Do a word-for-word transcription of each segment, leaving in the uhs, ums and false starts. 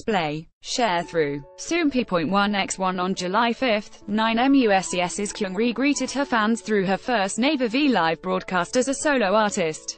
display. Sharethrough. Soompi point one by one on July fifth, nine MUSES Kyungri greeted her fans through her first nine M U S E S live broadcast as a solo artist.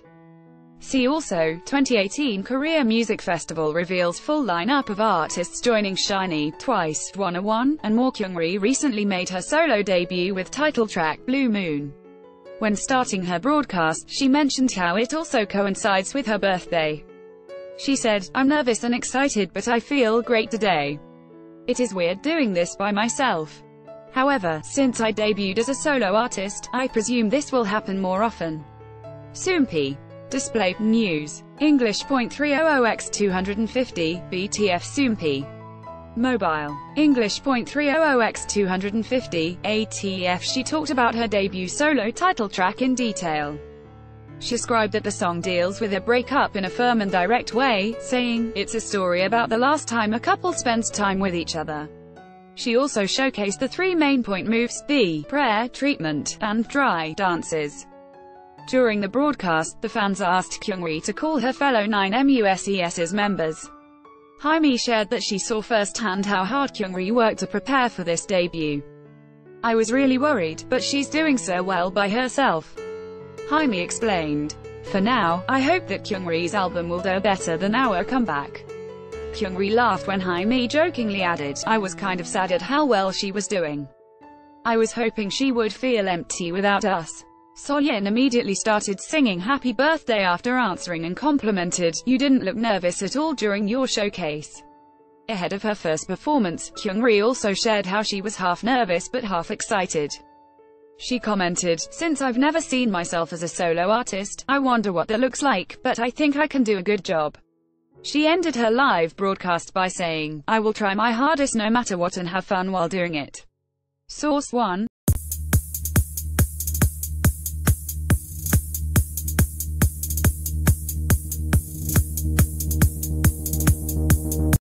See also, twenty eighteen Korea Music Festival reveals full lineup of artists joining Shiny, Twice, one oh one, and more. Kyungri recently made her solo debut with title track Blue Moon. When starting her broadcast, she mentioned how it also coincides with her birthday. She said, "I'm nervous and excited but I feel great today. It is weird doing this by myself. However, since I debuted as a solo artist, I presume this will happen more often." Soompi. Display. News. English point three hundred by two fifty, B T F Soompi. Mobile. English point three hundred by two fifty, A T F. She talked about her debut solo title track in detail. She described that the song deals with a breakup in a firm and direct way, saying, "It's a story about the last time a couple spends time with each other." She also showcased the three main point moves, the prayer, treatment, and dry dances. During the broadcast, the fans asked Kyungri to call her fellow nine M U S E S's members. Haimi shared that she saw firsthand how hard Kyungri worked to prepare for this debut. "I was really worried, but she's doing so well by herself," Haimi explained. "For now, I hope that Kyungri's album will do better than our comeback." Kyungri laughed when Haimi jokingly added, "I was kind of sad at how well she was doing. I was hoping she would feel empty without us." Soyeon immediately started singing Happy Birthday after answering and complimented, "You didn't look nervous at all during your showcase." Ahead of her first performance, Kyungri also shared how she was half nervous but half excited. She commented, "Since I've never seen myself as a solo artist, I wonder what that looks like, but I think I can do a good job." She ended her live broadcast by saying, "I will try my hardest no matter what and have fun while doing it." Source one.